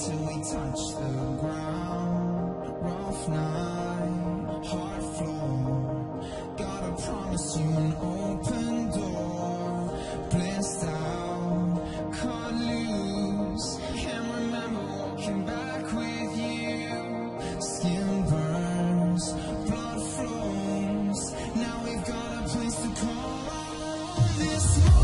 till we touch the ground. Rough night, hard floor. Gotta promise you an open door. Blissed out, cut loose. Can't remember walking back with you. Skin burns, blood flows. Now we've got a place to call our own. This moment